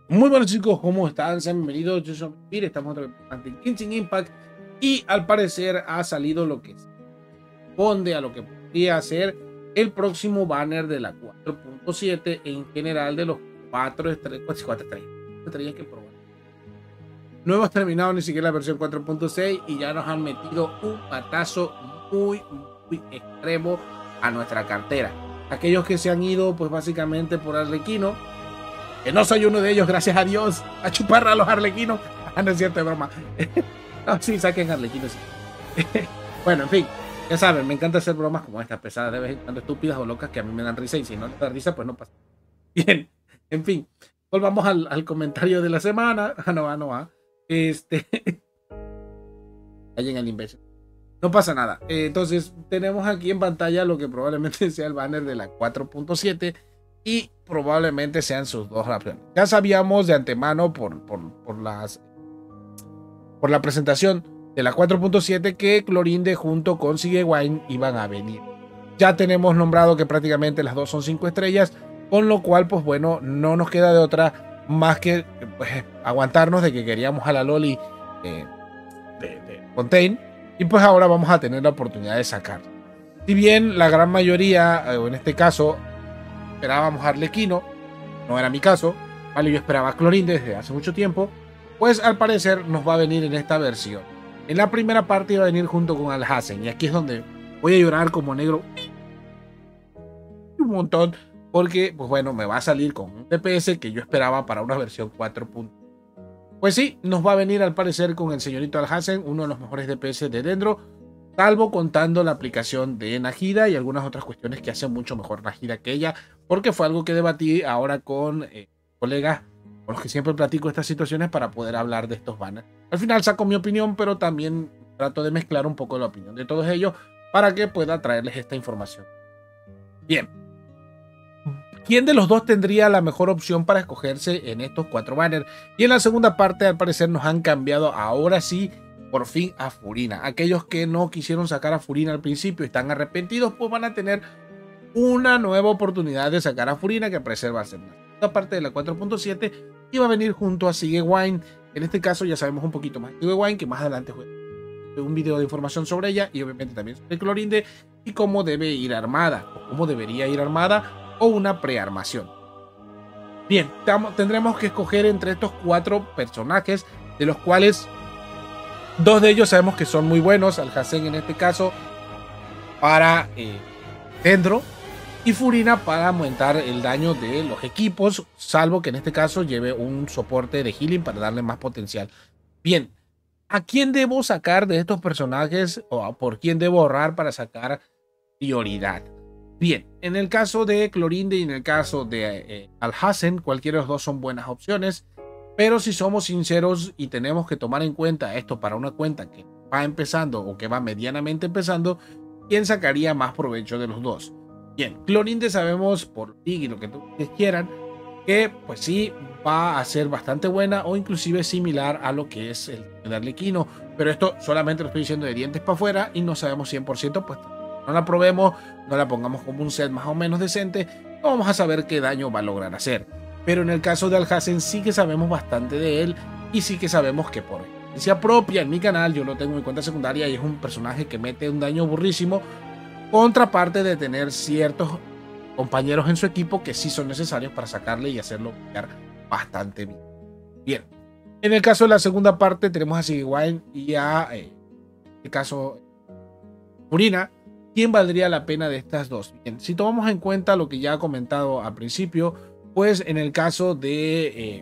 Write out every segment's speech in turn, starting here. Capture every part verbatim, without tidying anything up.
Muy buenos chicos, ¿cómo están? Sean bienvenidos, yo soy Mir, estamos otra vez ante Genshin Impact y al parecer ha salido lo que responde a lo que podría ser el próximo banner de la cuatro punto siete en general de los cuatro estrellas, cuatro estrellas, estrellas que probar. No hemos terminado ni siquiera la versión cuatro punto seis y ya nos han metido un patazo muy, muy extremo a nuestra cartera. Aquellos que se han ido pues básicamente por Arlequino, que no soy uno de ellos, gracias a Dios, a chupar a los arlequinos. Ah, no es cierto, es broma. No, sí, saquen arlequinos. Sí. Bueno, en fin, ya saben, me encanta hacer bromas como estas, pesadas de vez en cuando, estúpidas o locas, que a mí me dan risa, y si no les da risa, pues no pasa. Bien, en fin, volvamos al, al comentario de la semana. Ah, no, ah, no, ah. Este. Ahí en el imbécil. No pasa nada. Eh, entonces, tenemos aquí en pantalla lo que probablemente sea el banner de la cuatro punto siete. Y probablemente sean sus dos opciones. Ya sabíamos de antemano por, por, por, las, por la presentación de la cuatro punto siete que Clorinde junto con Sigewinne iban a venir. Ya tenemos nombrado que prácticamente las dos son cinco estrellas, con lo cual pues bueno, no nos queda de otra más que pues, aguantarnos de que queríamos a la Loli eh, de, de Fontaine, y pues ahora vamos a tener la oportunidad de sacar. Si bien la gran mayoría, o en este caso esperábamos a Arlequino, no era mi caso, vale, yo esperaba a Clorinde desde hace mucho tiempo, pues al parecer nos va a venir en esta versión. En la primera parte iba a venir junto con Alhazen, y aquí es donde voy a llorar como negro un montón, porque pues bueno, me va a salir con un D P S que yo esperaba para una versión cuatro. Pues sí, nos va a venir al parecer con el señorito Alhazen, uno de los mejores D P S de Dendro, salvo contando la aplicación de Najida y algunas otras cuestiones que hacen mucho mejor Najida que ella, porque fue algo que debatí ahora con eh, colegas con los que siempre platico estas situaciones para poder hablar de estos banners. Al final saco mi opinión, pero también trato de mezclar un poco la opinión de todos ellos para que pueda traerles esta información. Bien. ¿Quién de los dos tendría la mejor opción para escogerse en estos cuatro banners? Y en la segunda parte, al parecer, nos han cambiado ahora sí por fin a Furina. Aquellos que no quisieron sacar a Furina al principio y están arrepentidos, pues van a tener una nueva oportunidad de sacar a Furina, que al parecer va a ser la parte de la cuatro punto siete y va a venir junto a Sigewinne. En este caso ya sabemos un poquito más de Sigewinne, que más adelante fue un video de información sobre ella y obviamente también sobre Clorinde y cómo debe ir armada o cómo debería ir armada o una prearmación. Bien, tendremos que escoger entre estos cuatro personajes, de los cuales dos de ellos sabemos que son muy buenos. Alhazen en este caso para eh, Dendro y Furina para aumentar el daño de los equipos, salvo que en este caso lleve un soporte de healing para darle más potencial. Bien, ¿a quién debo sacar de estos personajes o por quién debo ahorrar para sacar prioridad? Bien, en el caso de Clorinde y en el caso de eh, Alhazen, cualquiera de los dos son buenas opciones. Pero si somos sinceros y tenemos que tomar en cuenta esto para una cuenta que va empezando o que va medianamente empezando, ¿quién sacaría más provecho de los dos? Bien, Clorinde sabemos por ti y lo que ustedes quieran que pues sí va a ser bastante buena o inclusive similar a lo que es el de Arlequino, pero esto solamente lo estoy diciendo de dientes para afuera y no sabemos cien por ciento, pues no la probemos, no la pongamos como un set más o menos decente, no vamos a saber qué daño va a lograr hacer. Pero en el caso de Alhazen sí que sabemos bastante de él y sí que sabemos que por experiencia propia en mi canal, yo lo tengo en mi cuenta secundaria y es un personaje que mete un daño burrísimo, contraparte de tener ciertos compañeros en su equipo que sí son necesarios para sacarle y hacerlo quedar bastante bien. Bien, en el caso de la segunda parte tenemos a Sigewinne y a, eh, en este caso, Furina. ¿Quién valdría la pena de estas dos? Bien, si tomamos en cuenta lo que ya he comentado al principio, pues en el caso de eh,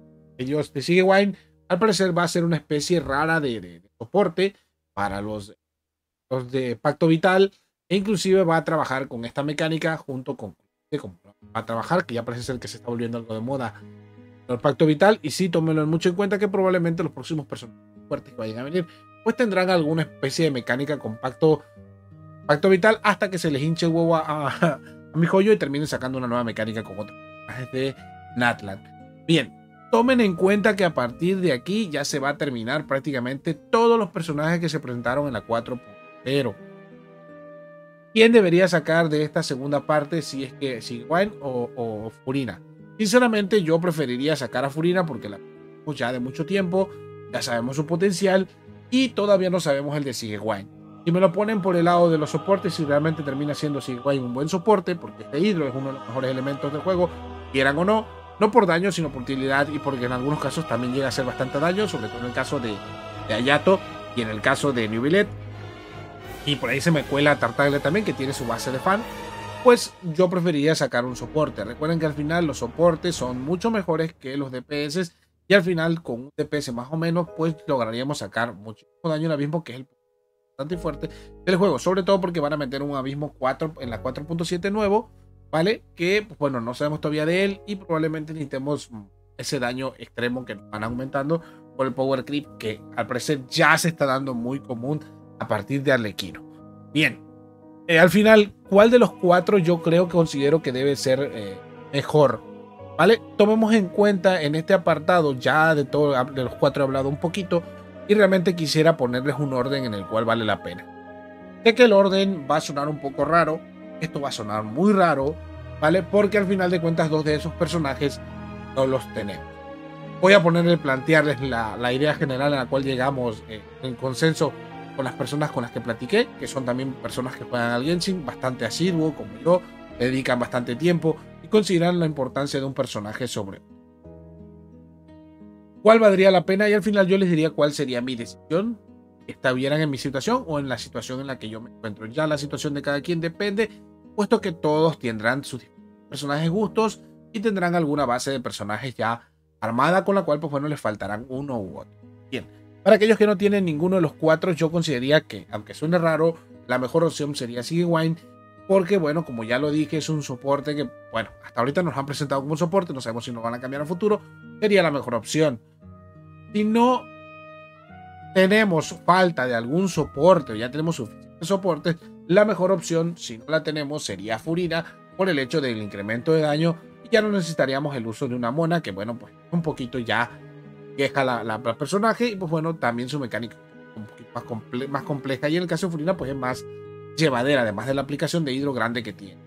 ellos de Sigewinne, al parecer va a ser una especie rara de, de, de soporte para los, los de Pacto Vital, e inclusive va a trabajar con esta mecánica junto con, con va a trabajar, que ya parece ser que se está volviendo algo de moda, el Pacto Vital, y sí, tómenlo mucho en cuenta que probablemente los próximos personajes fuertes que vayan a venir, pues tendrán alguna especie de mecánica con Pacto Pacto Vital hasta que se les hinche el huevo a, a, a mi joyo y terminen sacando una nueva mecánica con otros personajes de Natlan. Bien, tomen en cuenta que a partir de aquí ya se va a terminar prácticamente todos los personajes que se presentaron en la cuatro punto cero. ¿Quién debería sacar de esta segunda parte si es que Sigewinne o, o Furina? Sinceramente, yo preferiría sacar a Furina porque la tenemos ya de mucho tiempo, ya sabemos su potencial y todavía no sabemos el de Sigewinne. Si me lo ponen por el lado de los soportes, si realmente termina siendo Sigewinne un buen soporte, porque este Hydro es uno de los mejores elementos del juego, quieran o no, no por daño, sino por utilidad y porque en algunos casos también llega a hacer bastante daño, sobre todo en el caso de, de Hayato y en el caso de Neuvillette. Y por ahí se me cuela Tartaglia también, que tiene su base de fan. Pues yo preferiría sacar un soporte. Recuerden que al final los soportes son mucho mejores que los D P S y al final con un D P S más o menos pues lograríamos sacar muchísimo daño en abismo, que es el bastante fuerte del juego, sobre todo porque van a meter un abismo cuatro en la cuatro punto siete nuevo, ¿vale? Que pues, bueno, no sabemos todavía de él y probablemente necesitemos ese daño extremo que nos van aumentando por el power creep, que al parecer ya se está dando muy común a partir de Arlequino. Bien. Eh, al final, ¿cuál de los cuatro yo creo que considero que debe ser eh, mejor? ¿Vale? Tomemos en cuenta en este apartado, ya de, todo, de los cuatro he hablado un poquito, y realmente quisiera ponerles un orden en el cual vale la pena. Sé que el orden va a sonar un poco raro, esto va a sonar muy raro, ¿vale? Porque al final de cuentas dos de esos personajes no los tenemos. Voy a ponerle, plantearles la, la idea general a la cual llegamos eh, en consenso con las personas con las que platiqué, que son también personas que juegan al Genshin, bastante asiduo como yo, le dedican bastante tiempo y consideran la importancia de un personaje sobre cuál valdría la pena, y al final yo les diría cuál sería mi decisión, estuvieran en mi situación o en la situación en la que yo me encuentro. Ya la situación de cada quien depende, puesto que todos tendrán sus personajes gustos y tendrán alguna base de personajes ya armada, con la cual pues bueno, les faltarán uno u otro. Bien. Para aquellos que no tienen ninguno de los cuatro, yo consideraría que, aunque suene raro, la mejor opción sería Sigewinne, porque, bueno, como ya lo dije, es un soporte que, bueno, hasta ahorita nos han presentado como un soporte, no sabemos si nos van a cambiar a futuro, sería la mejor opción. Si no tenemos falta de algún soporte, o ya tenemos suficientes soportes, la mejor opción, si no la tenemos, sería Furina, por el hecho del incremento de daño, y ya no necesitaríamos el uso de una mona, que, bueno, pues un poquito ya queja la, la, la personaje, y pues bueno, también su mecánica un poquito más, comple más compleja, y en el caso de Furina pues es más llevadera, además de la aplicación de hidro grande que tiene.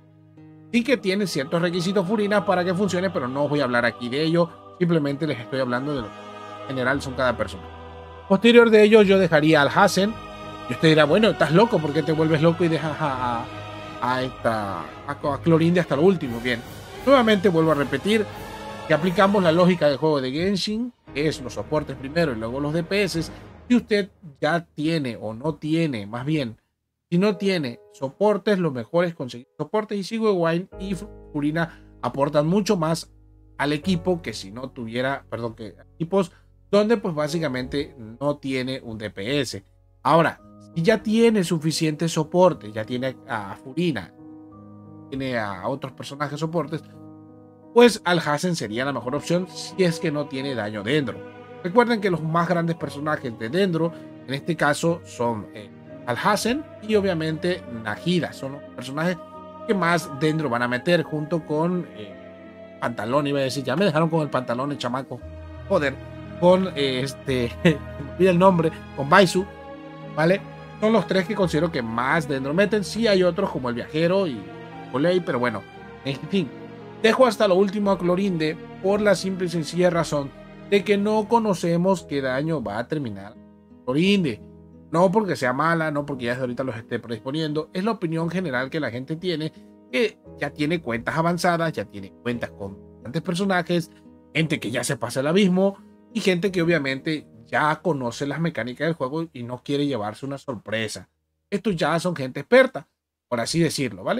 Sí que tiene ciertos requisitos Furina para que funcione, pero no voy a hablar aquí de ello, simplemente les estoy hablando de lo que en general son cada persona. Posterior de ello yo dejaría al Hazen, y usted dirá, bueno, estás loco, ¿por qué te vuelves loco y dejas a, a, a, esta, a, a Clorinde hasta lo último? Bien, nuevamente vuelvo a repetir que aplicamos la lógica del juego de Genshin, que es los soportes primero y luego los D P S. Si usted ya tiene o no tiene, más bien, si no tiene soportes, lo mejor es conseguir soportes, y Sigewinne y Furina aportan mucho más al equipo que si no tuviera, perdón, que equipos donde pues básicamente no tiene un D P S. Ahora, si ya tiene suficiente soporte, ya tiene a Furina, tiene a otros personajes soportes, pues al Hazen sería la mejor opción si es que no tiene daño Dendro. Recuerden que los más grandes personajes de Dendro, en este caso, son eh, al Hazen y obviamente Nahida. Son los personajes que más Dendro van a meter junto con eh, Pantalón, iba a decir, ya me dejaron con el Pantalón, el chamaco. Joder, con eh, este, me olvidé el nombre, con Baisu, ¿vale? Son los tres que considero que más Dendro meten. Sí hay otros como el Viajero y Olei, pero bueno, en fin. Dejo hasta lo último a Clorinde por la simple y sencilla razón de que no conocemos qué daño va a terminar Clorinde. No porque sea mala, no porque ya desde ahorita los esté predisponiendo. Es la opinión general que la gente tiene, que ya tiene cuentas avanzadas, ya tiene cuentas con bastantes personajes, gente que ya se pasa el abismo y gente que obviamente ya conoce las mecánicas del juego y no quiere llevarse una sorpresa. Estos ya son gente experta, por así decirlo, ¿vale?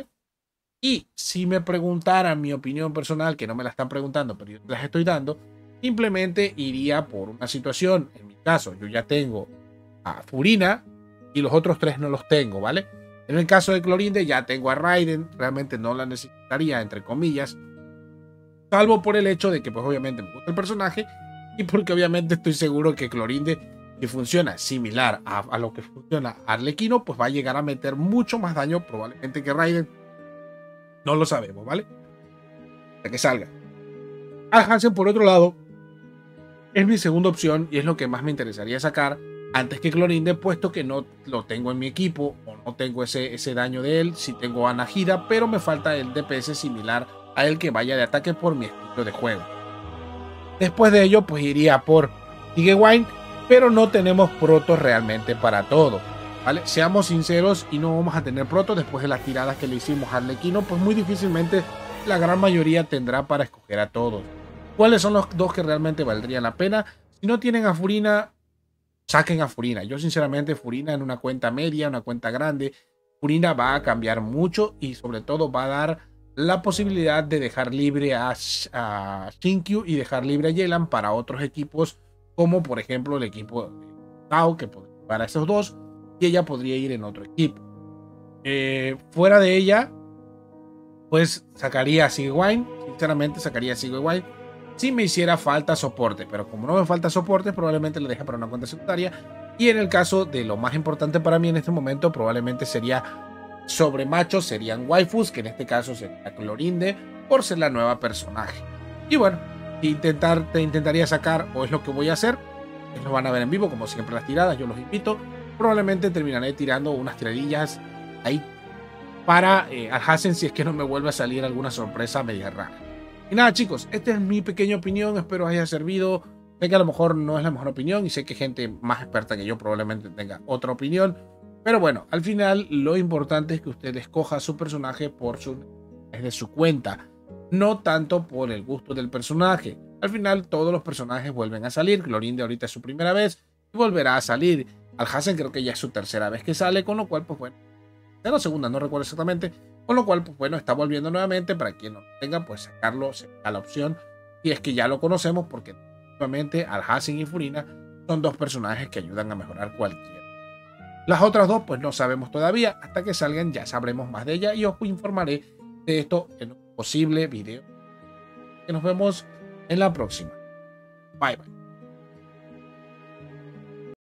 Y si me preguntaran mi opinión personal, que no me la están preguntando, pero yo las estoy dando, simplemente iría por una situación. En mi caso, yo ya tengo a Furina y los otros tres no los tengo, ¿vale? En el caso de Clorinde ya tengo a Raiden, realmente no la necesitaría, entre comillas, salvo por el hecho de que pues obviamente me gusta el personaje y porque obviamente estoy seguro que Clorinde, si funciona similar a, a lo que funciona Arlequino, pues va a llegar a meter mucho más daño probablemente que Raiden. No lo sabemos, ¿vale? Hasta que salga. Al Hazen, por otro lado, es mi segunda opción y es lo que más me interesaría sacar antes que Clorinde, puesto que no lo tengo en mi equipo o no tengo ese, ese daño de él. Sí tengo a Nahida, pero me falta el D P S similar a el que vaya de ataque por mi estilo de juego. Después de ello, pues iría por Higuaín, pero no tenemos protos realmente para todo, ¿vale? Seamos sinceros y no vamos a tener protos después de las tiradas que le hicimos a Arlequino, pues muy difícilmente la gran mayoría tendrá para escoger a todos. ¿Cuáles son los dos que realmente valdrían la pena? Si no tienen a Furina, saquen a Furina. Yo sinceramente Furina en una cuenta media, una cuenta grande, Furina va a cambiar mucho y sobre todo va a dar la posibilidad de dejar libre a, a Shinkyu y dejar libre a Yelan para otros equipos, como por ejemplo el equipo de Tao, que podría para esos dos, y ella podría ir en otro equipo. Eh, fuera de ella, pues sacaría a Higuaín, sinceramente sacaría a Higuaín si me hiciera falta soporte, pero como no me falta soporte, probablemente le deje para una cuenta secundaria. Y en el caso de lo más importante para mí en este momento, probablemente sería sobre machos, serían waifus, que en este caso sería Clorinde, por ser la nueva personaje. Y bueno, intentar, te intentaría sacar, o es lo que voy a hacer, lo van a ver en vivo, como siempre las tiradas, yo los invito. Probablemente terminaré tirando unas tiradillas ahí para eh, Alhazen si es que no me vuelve a salir alguna sorpresa media rara. Y nada, chicos, esta es mi pequeña opinión, espero haya servido. Sé que a lo mejor no es la mejor opinión y sé que gente más experta que yo probablemente tenga otra opinión, pero bueno, al final lo importante es que usted escoja su personaje por su de su cuenta, no tanto por el gusto del personaje. Al final todos los personajes vuelven a salir. Clorinde ahorita es su primera vez y volverá a salir. Alhazen creo que ya es su tercera vez que sale, con lo cual pues bueno, de la segunda no recuerdo exactamente, con lo cual pues bueno, está volviendo nuevamente. Para quien no lo tenga, pues sacarlo a la opción y es que ya lo conocemos, porque nuevamente Alhazen y Furina son dos personajes que ayudan a mejorar cualquiera. Las otras dos pues no sabemos todavía, hasta que salgan ya sabremos más de ellas y os informaré de esto en un posible video. Que nos vemos en la próxima. Bye bye.